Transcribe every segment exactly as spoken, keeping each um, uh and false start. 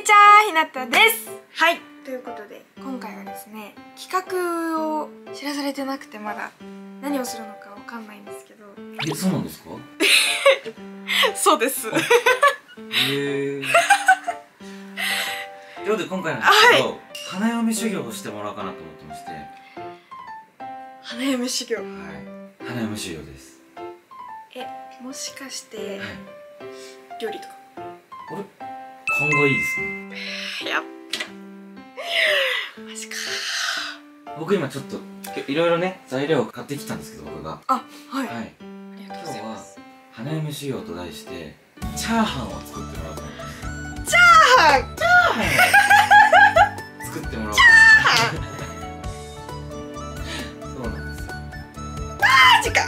ちは、ひなたです。はい、ということで今回はですね、企画を知らされてなくてまだ何をするのかわかんないんですけど。 え、そうなんですか？ そうです。へえ。ということで今回なんですけど、はい、花嫁修行をしてもらおうかなと思ってまして。 花嫁修行。はい。 花嫁修行です。 え、もしかして、はい、料理とか？ あれ？勘がいいですね。 やっマジか。僕今ちょっといろいろね材料を買ってきたんですけど、僕が。 あ、はい。 はい。今日は花嫁修行と題してチャーハンを作ってもらおうと思います。 チャーハン。チャーハン。作ってもらおう。チャーハン。そうなんですよ。 マジか。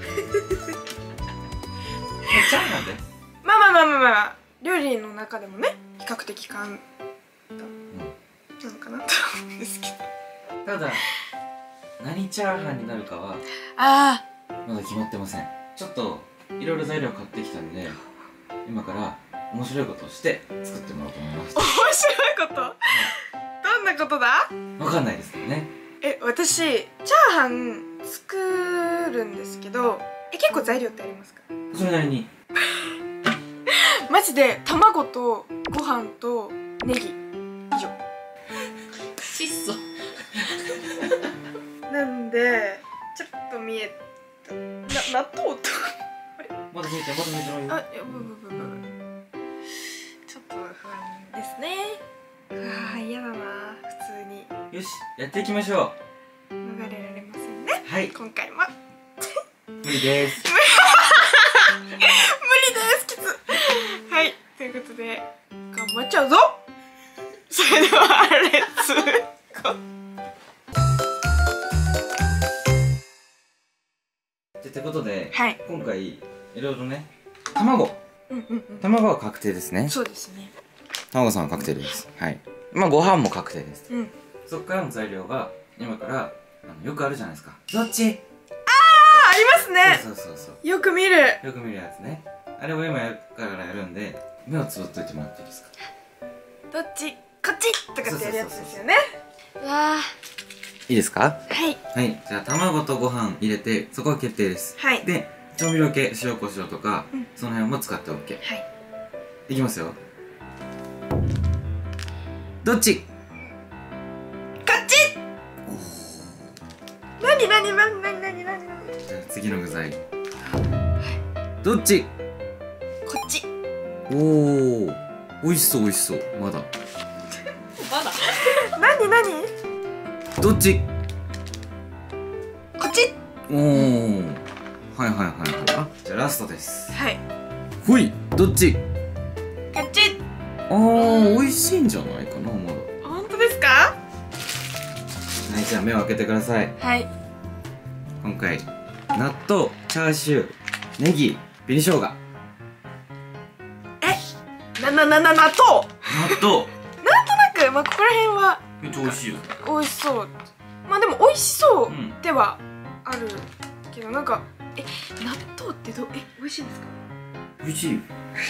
チャーハンで。 まあまあまあまあまあ。料理の中でもね、比較的簡単なのかなと思うんですけど、 ただ何チャーハンになるかはあまだ決まってません。ちょっといろいろ材料買ってきたんで、今から面白いことをして作ってもらおうと思います。 面白いこと、はい、どんなことだ？ わかんないですけどね。え、 私チャーハン作るんですけど、え、結構材料ってありますか？ それなりに。 マジで卵とご飯とネギ以上。 質素。 なんでちょっと見えたな、納豆とあれまだ見えてまだ見えてないよ。 あ、いやブブブブちょっと不安ですね。ああ、嫌だな、普通に。 よし、やっていきましょう。逃れられませんね。はい、今回も無理です。 無理です、きつ。はい、ということで頑張っちゃうぞ。それではレッツゴー。 ってことで、 はい、 今回いろいろね、卵、卵は確定ですね。 そうですね。 卵さんは確定です。はい。まあご飯も確定です。 うん、そこからの材料が今からあのよくあるじゃないですか。どっち？ ああ、ありますね。 そうそうそうそう。 よく見る。 よく見るやつね。あれを今やるからやるんで、目をつぶっといてもらっていいですか？ どっち？こっちとかってやるやつですよね。うわー。 いいですか？ はい。 はい。じゃあ卵とご飯入れて、そこは決定です。 はい。 で、調味料系、塩コショウとか、うん、その辺も使って オーケー。はい。いきますよ。どっち？こっち。なになになになになになに。 じゃあ次の具材。どっち？ こっち。 おお、美味しそう美味しそう。まだ。 まだ。なになに？ どっち？ こっち。 おお、はいはいはいはい。あ、じゃあラストです。 はい。 ほい、どっち？ こっち。 ああ、美味しいんじゃないかな、まだ。 本当ですか？ はい、じゃあ目を開けてください。 はい。 今回納豆、チャーシュー、ネギ、紅生姜。 え、なななな納豆。納豆。 なんとなく、まあここら辺はめっちゃ美味しいよ。 美味しそう。まあでも美味しそうではあるけど、なんかえ、納豆ってどえ美味しいんですか？ 美味しいよ。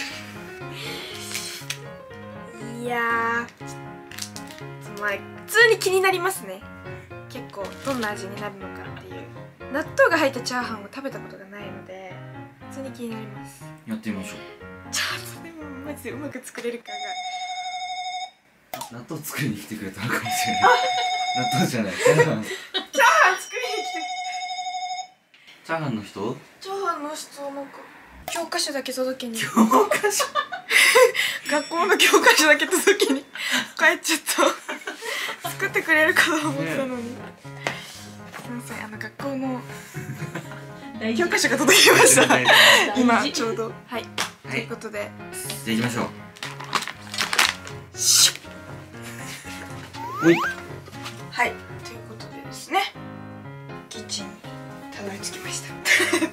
いやー、まあ普通に気になりますね。結構どんな味になるのかっていう。納豆が入ったチャーハンを食べたことがないので普通に気になります。 やってみましょう。 ちょっとでもマジでうまく作れるかが。納豆作りに来てくれたのかもしれない。納豆じゃない。チャーハン。 チャーハン作りに来て。 チャーハンの人？ チャーハンの人なんか教科書だけ届けに。 教科書？ 学校の教科書だけ届けに帰っちゃった。作ってくれるかと思ったのに。ね、すみません、あの学校の教科書が届きました。今ちょうど。はい。ということで。 じゃあ行きましょう。 ほい。はい。ということでですね。キッチンにたどり着きました。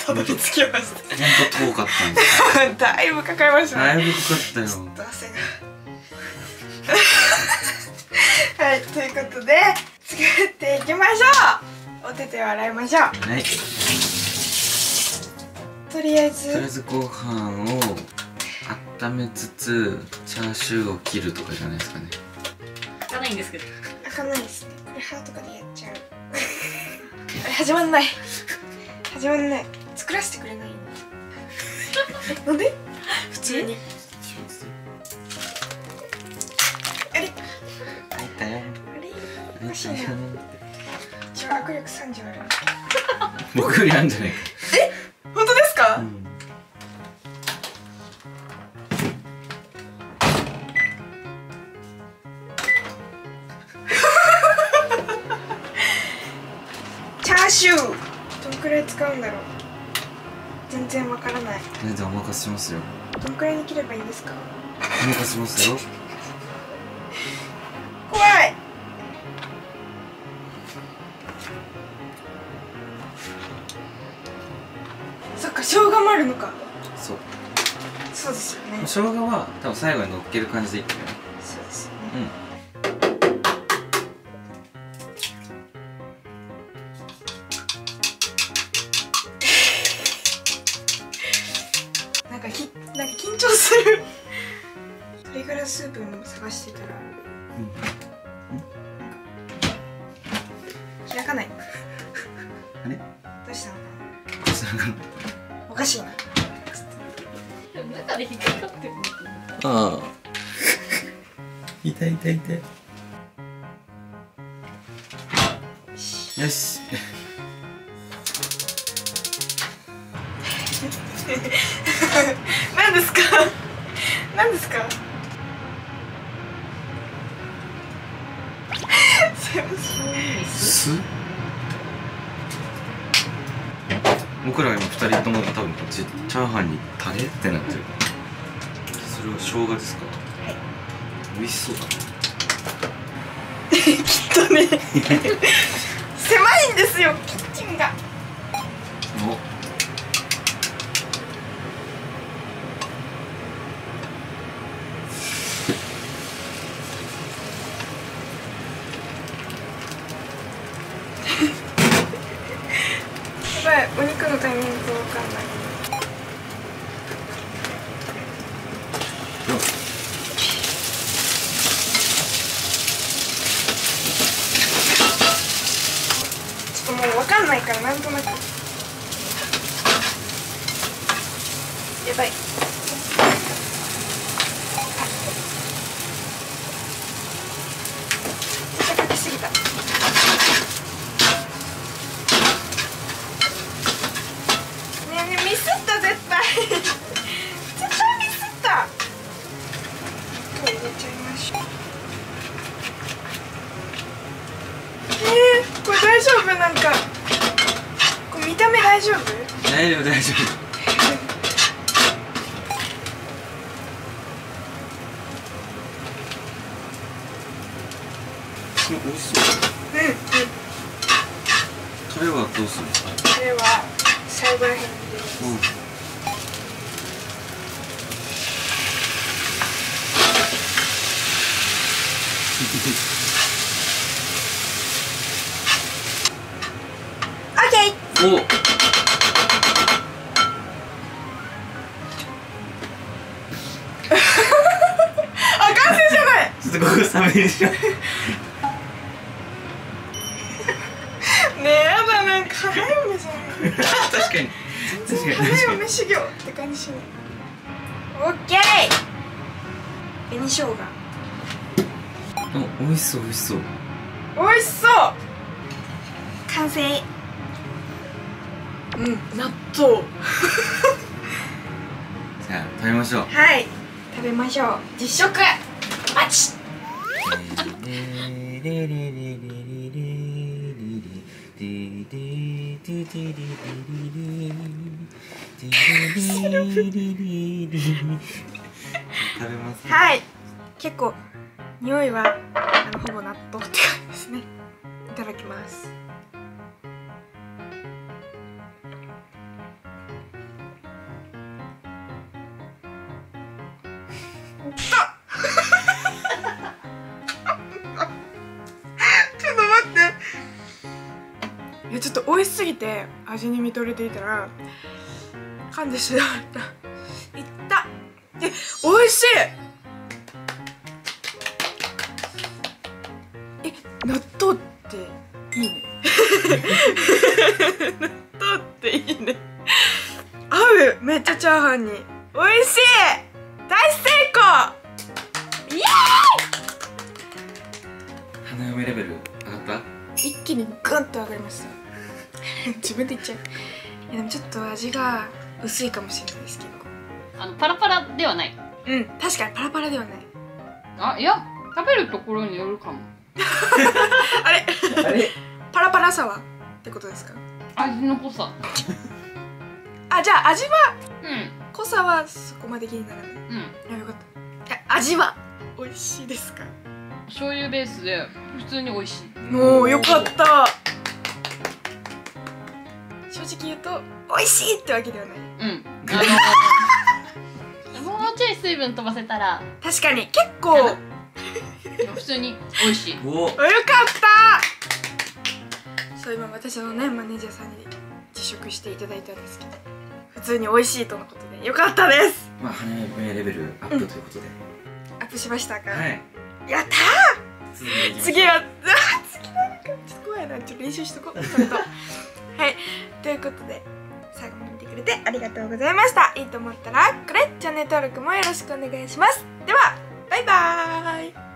たどり着きました。 本当遠かったんです。 だいぶかかりましたね。 だいぶかかったよ。 ちょっと汗が。はい、ということで作っていきましょう。お手手を洗いましょう。 はい。 とりあえずとりあえずご飯を炒めつつチャーシューを切るとかじゃないですかね。 開かないんですけど。 開かないですね。これ歯とかでやっちゃう。あれ始まんない。始まんない。作らせてくれないの。え、なんで？普通に。あれ？ 入ったよ。 あれ？ 入ったよ。 一応握力さんじゅうある。 僕よりあるんじゃないか。 え？本当ですか？うん、チャーシューどんくらい使うんだろう。全然わからない。 全然お任せしますよ。 どんくらいに切ればいいんですか？ お任せしますよ。 怖い。そっか、生姜もあるのか。 そうそうですよね。 生姜は多分最後に乗っける感じでいいんだよね。 そうですよね。うん。なんかきなんか緊張する。鶏ガラスープも探してたら、うん、開かない。 あれ？ どうしたのかな。 どうしたのかな。 おかしいな。 中で引っかかってる。 ああ。痛い痛い痛い。よし。 何ですか。何ですか。 す。僕ら今二人とも多分こっちチャーハンにタレってなってる。それは生姜ですか。はい。美味しそうだね。 きっとね。狭いんですよ、キッチンが。お。やばい、お肉のタイミングが分かんない。ちょっともう分かんないから、なんとなく。やばい。かけすぎた。ねえねえ、ミスった絶対。絶対ミスった。入れちゃいましょう。えー、これ大丈夫？なんかこれ見た目大丈夫？ 大丈夫大丈夫。美味しそう。 うんうん。 タレはどうするんですか？ タレは最後らへんに入れます。うん。オッケー。 お。 あ、完成じゃない。 ちょっとここ寒いでしょ。 ねえ、やだ、なんか花嫁じゃん。 確かに。確かに。 花嫁修行って感じしない。オッケー。紅生姜。 お、美味しそう美味しそう。 美味しそう。完成。うん、納豆。 じゃあ食べましょう。 はい、食べましょう。実食。マチ。 食べます、ね。 はい。結構匂いはあのほぼ納豆って感じですね。いただきます。ちょっと待って。いや、ちょっと美味しすぎて味に見とれていたら噛んでしまった。いった。え、 美味しい。え、納豆っていいね。納豆っていいね。合う。めっちゃチャーハンに美味しい。大成功。イエーイ。 花嫁レベル上がった？ 一気にグンと上がりました。自分で言っちゃう。いやでもちょっと味が薄いかもしれないですけど。 あのパラパラではない。 うん、確かにパラパラではない。 あ、いや、食べるところによるかも。 あれあれパラパラさはってことですか？ 味の濃さ。 あ、じゃあ味はうん濃さはそこまで気にならない。 うん。 あ、よかった。え、味は美味しいですか？ 醤油ベースで普通に美味しい。 もうよかった。正直言うと美味しいってわけではない。 うん。あのもうちょい水分飛ばせたら確かに結構よかっ普通に美味しい。 おた。そう、今私のねマネージャーさんに自食していただいたんですけど、普通に美味しいとのことでよかったです。 まあ花嫁レベルアップということで、 アップしましたか？ はい、 やった続いていきましょう。 ー。次はあ次なんかちょっと怖いな。ちょっと練習しとこう。ちゃんとはい、ということで最後まで見てくれてありがとうございました。いいと思ったらこれチャンネル登録もよろしくお願いします。ではバイバーイ。